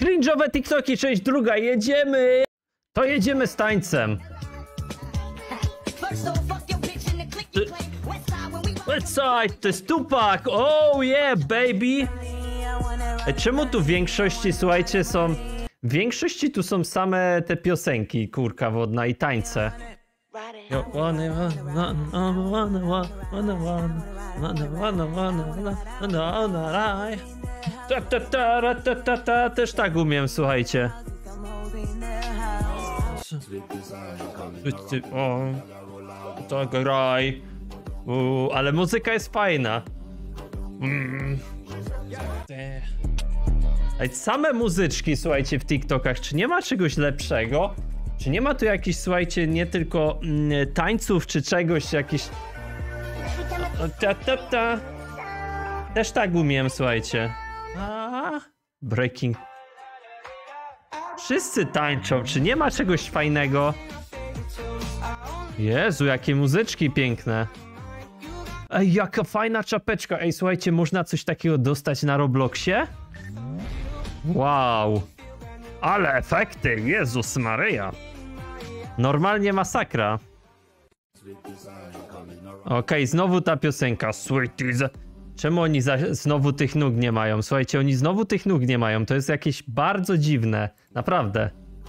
Cringe'owe TikToki, część druga, jedziemy! To jedziemy z tańcem. Westside, to jest Tupac, oh yeah baby! Czemu tu w większości, słuchajcie, są... W większości tu są same te piosenki, kurka wodna i tańce. Też tak umiem, słuchajcie. O, to graj. Ale muzyka jest fajna. Same muzyczki, słuchajcie, w TikTokach. Czy nie ma czegoś lepszego? Czy nie ma tu jakichś, słuchajcie, nie tylko tańców, czy czegoś, jakiś... Też tak umiem, słuchajcie. Breaking. Wszyscy tańczą. Czy nie ma czegoś fajnego? Jezu, jakie muzyczki piękne. Ej, jaka fajna czapeczka. Ej, słuchajcie, można coś takiego dostać na Robloxie? Wow. Ale efekty, Jezus Maryja. Normalnie masakra. Okej, znowu ta piosenka. Sweeties. Czemu oni znowu tych nóg nie mają? Słuchajcie, oni znowu tych nóg nie mają. To jest jakieś bardzo dziwne. Naprawdę.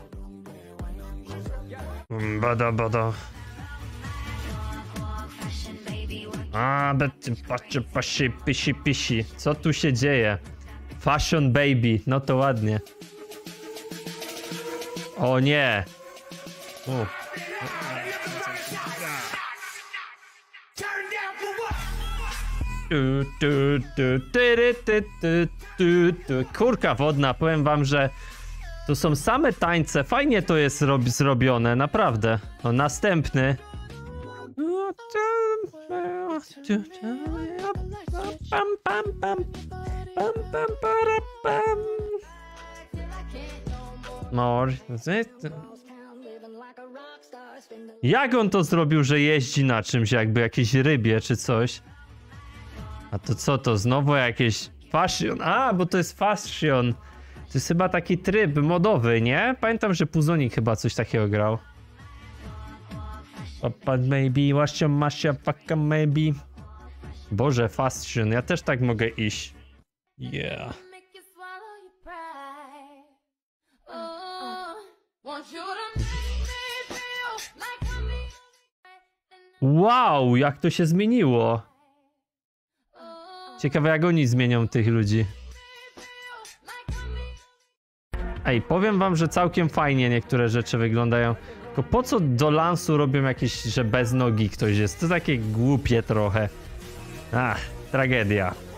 Bada, bada. Pisi. Co tu się dzieje? Fashion baby. No to ładnie. O nie. Kurka wodna, powiem wam, że tu są same tańce. Fajnie to jest zrobione, naprawdę. O, następny. Jak on to zrobił, że jeździ na czymś, jakby jakieś rybie czy coś? A to co to? Znowu jakieś fashion? A, bo to jest fashion. To jest chyba taki tryb modowy, nie? Pamiętam, że Puzonik chyba coś takiego grał. Papa maybe, wasza masza, paka maybe. Boże, fashion. Ja też tak mogę iść. Yeah. Wow, jak to się zmieniło. Ciekawe, jak oni zmienią tych ludzi. Ej, powiem wam, że całkiem fajnie niektóre rzeczy wyglądają. Tylko po co do lansu robią jakieś, że bez nogi ktoś jest? To takie głupie trochę. Ach, tragedia.